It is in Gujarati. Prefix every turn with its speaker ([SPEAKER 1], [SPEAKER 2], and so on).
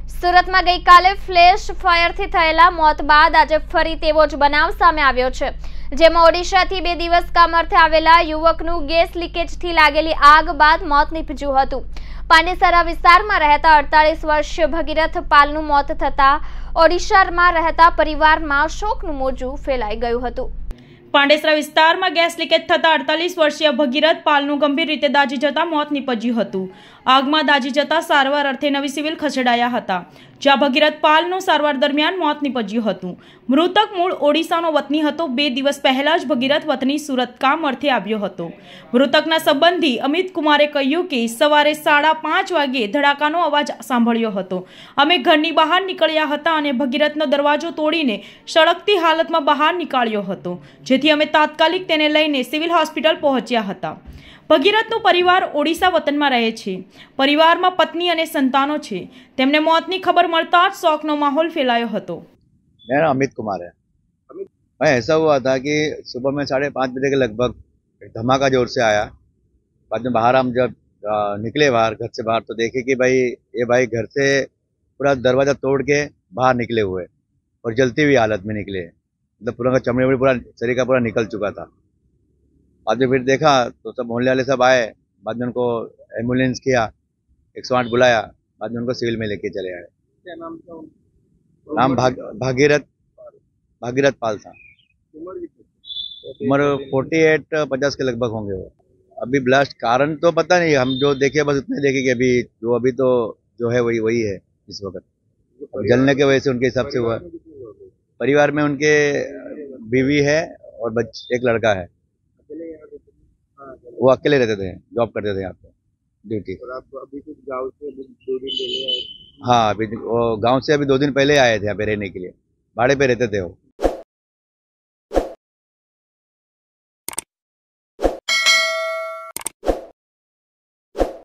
[SPEAKER 1] સુરતમાં ગઈકાલે ફ્લેશ ફાયરથી થયેલા મોત બાદ આજે ફરી તેવો જ બનાવ સામે આવ્યો છે, જેમાં ઓડિશાથી 2 દિવસ કામ અર્થે આવેલા યુવકનું ગેસ લીકેજથી લાગેલી આગ બાદ મોત નીપજ્યું હતું। પાંડેસરા વિસ્તારમાં રહેતા 48 વર્ષીય ભગીરથ પાલનું મોત થતા ઓડિશામાં રહેતા પરિવારમાં શોકનું મોજું ફેલાઈ ગયું હતું।
[SPEAKER 2] પાંડેસરા વિસ્તારમાં ગેસ લીકેજ થતા 48 વર્ષીય ભગીરથ પાલનું ગંભીર રીતે દાઝી જતા મોત નીપજ્યું હતું। આગમાં દાઝી જતા સારવાર અર્થે નવી સિવિલ ખસેડાયા હતા, જ્યાં ભગીરથ પાલનું સારવાર દરમિયાન મોત નીપજ્યું હતું। મૃતક મૂળ ઓડિશાનો વતની હતો। 2 દિવસ પહેલા જ ભગીરથ વતની સુરત કામ અર્થે આવ્યો હતો। મૃતકના સંબંધી અમિત કુમારે કહ્યું કે સવારે 5:30 વાગે ધડાકાનો અવાજ સાંભળ્યો હતો। અમે ઘરની બહાર નીકળ્યા હતા અને ભગીરથનો દરવાજો તોડીને સળગતી હાલતમાં બહાર નીકાળ્યો હતો, જેથી અમે તાત્કાલિક તેને લઈને સિવિલ હોસ્પિટલ પહોંચ્યા હતા। ભગીરથનો પરિવાર ઓડિશા વતનમાં રહે છે। પરિવારમાં પત્ની અને સંતાનો છે। તેમને મોતની ખબર મળતા જ શોકનો माहौल फैलायो હતો।
[SPEAKER 3] मेरा नाम अमित कुमार है। भाई ऐसा हुआ था कि सुबह में 5:30 बजे के लगभग एक धमाका जोर से आया। बाद में बाहर हम जब निकले बाहर, घर से बाहर, तो देखे कि भाई घर से पूरा दरवाजा तोड़ के बाहर निकले हुए और जलती हुई हालत में निकले, मतलब पूरा का चमड़ी पूरा शरीर का पूरा निकल चुका था। बाद में फिर देखा तो सब मोहल्ले वाले सब आए। बाद में उनको एम्बुलेंस किया, 108 बुलाया। बाद में उनको सिविल में लेके चले आए।
[SPEAKER 4] क्या नाम था?
[SPEAKER 3] नाम भागीरथ पाल था। उम्र 48-50 के लगभग होंगे वो। अभी ब्लास्ट कारण तो पता नहीं, हम जो देखे बस उतने देखे कि अभी तो जो है वही है इस वक्त। जलने के वजह से उनके हिसाब से हुआ। परिवार में उनके बीवी है और एक लड़का है। वो अकेले रहते थे, जॉब करते थे यहाँ पे ड्यूटी।
[SPEAKER 4] और आप अभी कुछ गांव से 2 दिन पहले आए?
[SPEAKER 3] हाँ, अभी वो गांव से अभी 2 दिन पहले आए थे यहाँ पे रहने के लिए। भाड़े पे रहते थे वो।